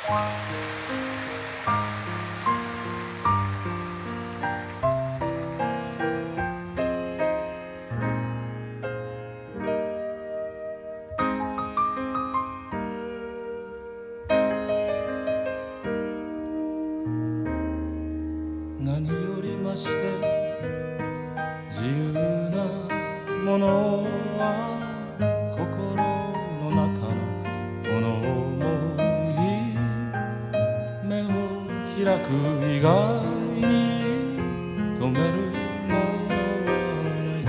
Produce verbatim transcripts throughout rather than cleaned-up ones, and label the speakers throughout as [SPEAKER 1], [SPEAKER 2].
[SPEAKER 1] 何よりまして自由なものは心の中のもの思い、目を開く以外に止めるものは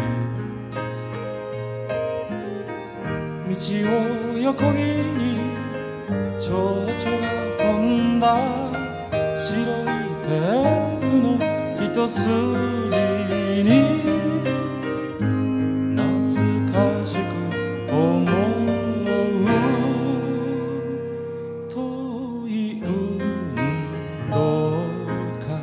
[SPEAKER 1] ない。道を横切り蝶々が飛んだ白いテープの一筋に懐かしく思う遠い運動会。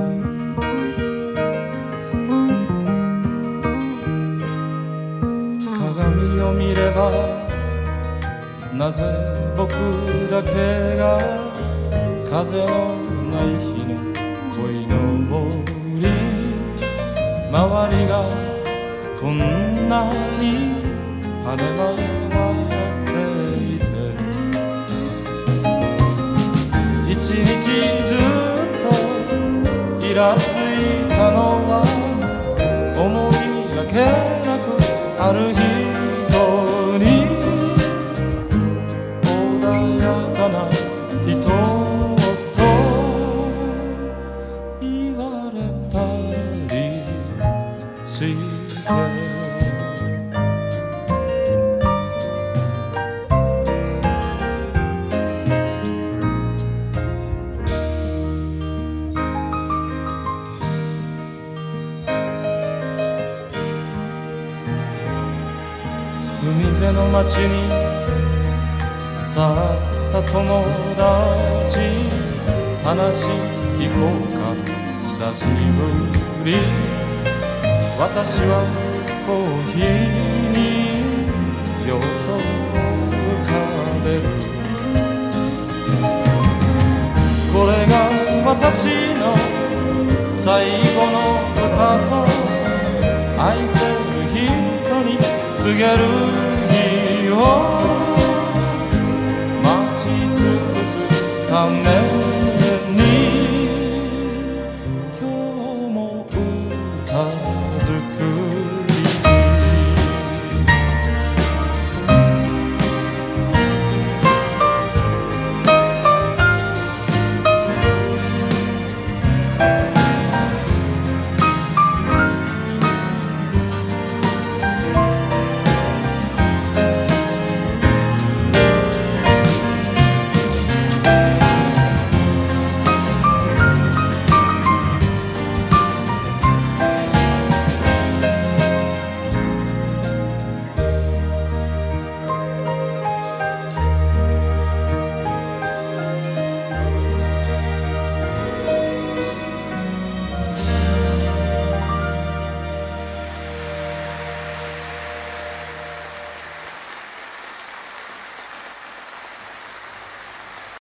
[SPEAKER 1] 鏡を見ればなぜ僕だけが風のない日の恋のぼり、周りがこんなに跳ね回っていて、一日ずっとイラついたのは思いがけなくある人に穏やかな人海辺の街に去った友達、話聞こうか久しぶり。私はコーヒーに夜を浮かべる。これが私の最後の歌と愛せる人に告げる日を待ちつぶすため